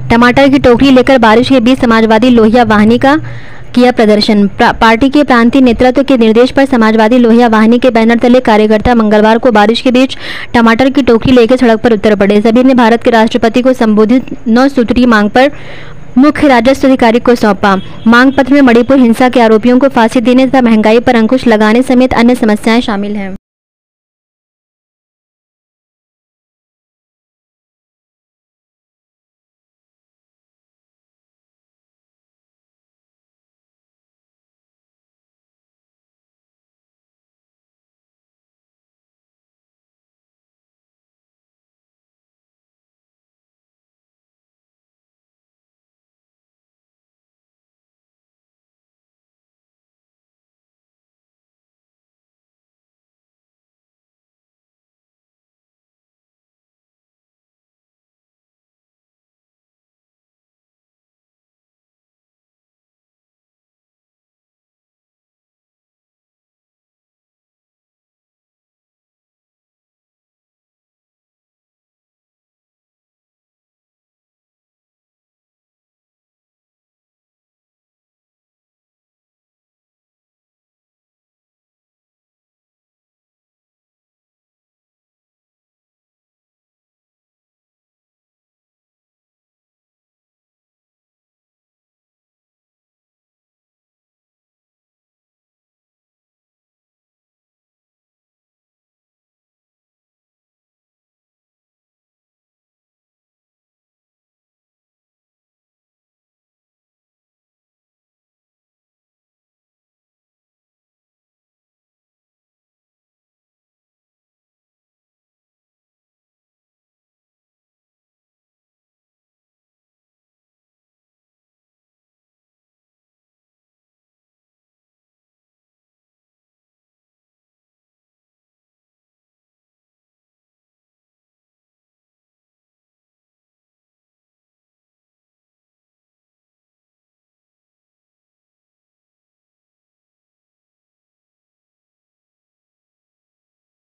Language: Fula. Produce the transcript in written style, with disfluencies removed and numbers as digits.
टमाटर की टोकरी लेकर बारिश के बीच समाजवादी लोहिया वाहिनी का किया प्रदर्शन। पार्टी के प्रांतीय नेतृत्व के निर्देश पर समाजवादी लोहिया वाहिनी के बैनर तले कार्यकर्ता मंगलवार को बारिश के बीच टमाटर की टोकरी लेकर सड़क पर उतर पड़े। सभी ने भारत के राष्ट्रपति को संबोधित 9 सूत्रीय मांग पर मुख्य राजस्व अधिकारी को सौंपा। मांग पत्र में मणिपुर हिंसा के आरोपियों को फांसी देने तथा महंगाई पर अंकुश लगाने समेत अन्य समस्याएं शामिल हैं।